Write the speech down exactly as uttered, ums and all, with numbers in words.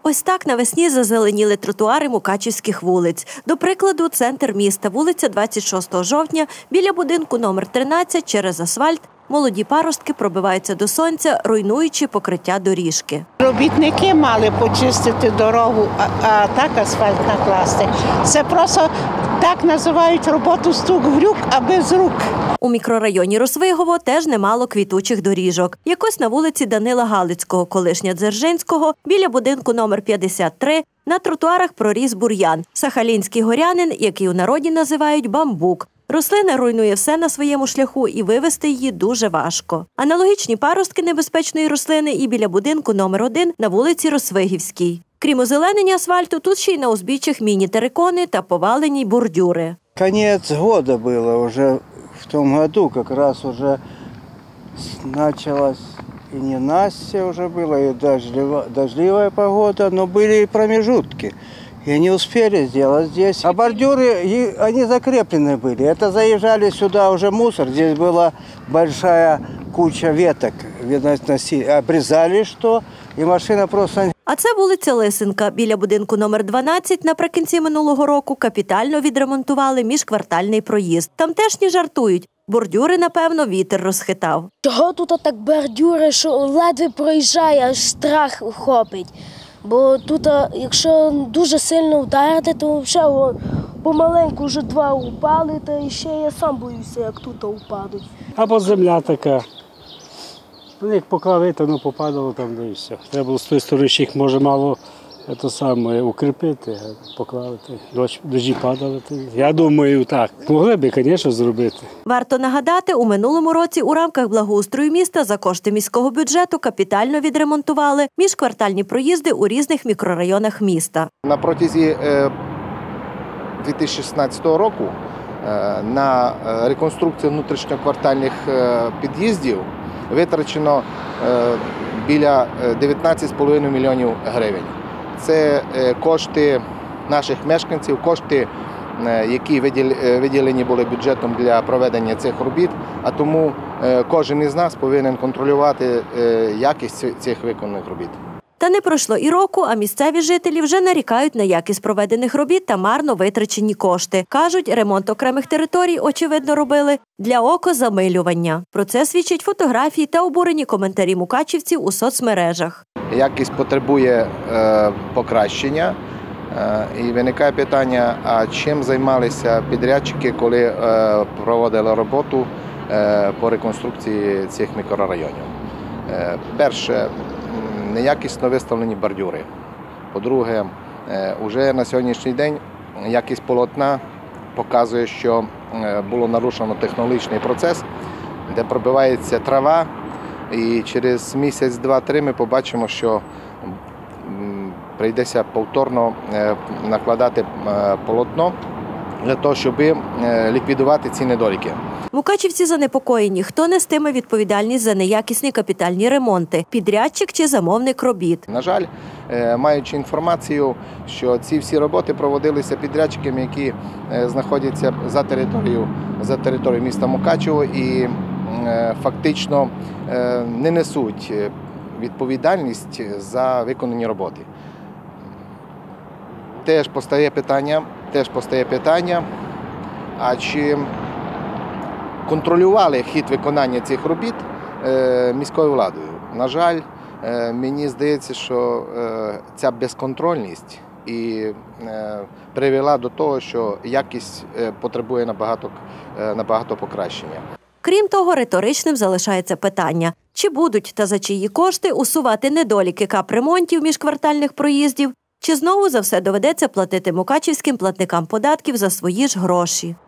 Ось так навесні зазеленіли тротуари мукачівських вулиць. До прикладу, центр міста, вулиця двадцять шостого жовтня, біля будинку номер тринадцять через асфальт молоді паростки пробиваються до сонця, руйнуючи покриття доріжки. Робітники мали почистити дорогу, а, а так асфальт накласти. Це просто так називають роботу стук-грюк, а без рук. У мікрорайоні Росвигово теж немало квітучих доріжок. Якось на вулиці Данила Галицького, колишня Дзержинського, біля будинку номер п'ятдесят три, на тротуарах проріс бур'ян – сахалінський горянин, який у народі називають бамбук. Рослина руйнує все на своєму шляху і вивезти її дуже важко. Аналогічні паростки небезпечної рослини і біля будинку номер один на вулиці Росвигівській. Крім озеленення асфальту, тут ще й на узбіччях міні-терикони та повалені бордюри. Конец года было уже, в том году как раз уже началась и ненастье уже было, и дождливая, дождливая погода, но были и промежутки. И не успели сделать здесь. А бордюры, они закреплены были. Это заезжали сюда уже мусор. Здесь была большая куча веток. Обрезали что, и машина просто... А це вулиця Лисенка. Біля будинку номер дванадцять наприкінці минулого року капітально відремонтували міжквартальний проїзд. Тамтешні жартують. Бордюри, напевно, вітер розхитав. Чого тут так бордюри, що ледве проїжджає, аж страх хопить. Бо тут, якщо дуже сильно вдарити, то взагалі помаленьку вже два упали, та ще я сам боюся, як тут упадуть. Або земля така. Як поклали, то воно попадало там, де і все. Треба було з тої сторони, що їх може мало це саме, укріпити, поклали, дощ, дощі падали. Я думаю, так. Могли б, звісно, зробити. Варто нагадати, у минулому році у рамках благоустрою міста за кошти міського бюджету капітально відремонтували міжквартальні проїзди у різних мікрорайонах міста. На протязі дві тисячі шістнадцятого року на реконструкцію внутрішньоквартальних під'їздів витрачено біля дев'ятнадцять з половиною мільйонів гривень. Це кошти наших мешканців, кошти, які виділені були бюджетом для проведення цих робіт, а тому кожен із нас повинен контролювати якість цих виконаних робіт. Та не пройшло і року, а місцеві жителі вже нарікають на якість проведених робіт та марно витрачені кошти. Кажуть, ремонт окремих територій, очевидно, робили для окозамилювання. Про це свідчать фотографії та обурені коментарі мукачівців у соцмережах. Якість потребує е, покращення. Е, і виникає питання, а чим займалися підрядчики, коли е, проводили роботу е, по реконструкції цих мікрорайонів. Е, перше, неякісно виставлені бордюри. По-друге, вже на сьогоднішній день якість полотна показує, що було нарушено технологічний процес, де пробивається трава, і через місяць, два-три ми побачимо, що прийдеться повторно накладати полотно для того, щоб ліквідувати ці недоліки. Мукачівці занепокоєні, хто нестиме відповідальність за неякісні капітальні ремонти – підрядчик чи замовник робіт. На жаль, маючи інформацію, що ці всі роботи проводилися підрядчиками, які знаходяться за територією, за територією міста Мукачево і фактично не несуть відповідальність за виконані роботи. Теж постає питання, теж постає питання, а чи контролювали хід виконання цих робіт міською владою. На жаль, мені здається, що ця безконтрольність і привела до того, що якість потребує набагато, набагато покращення. Крім того, риторичним залишається питання, чи будуть та за чиї кошти усувати недоліки капремонтів міжквартальних проїздів, чи знову за все доведеться платити мукачівським платникам податків за свої ж гроші.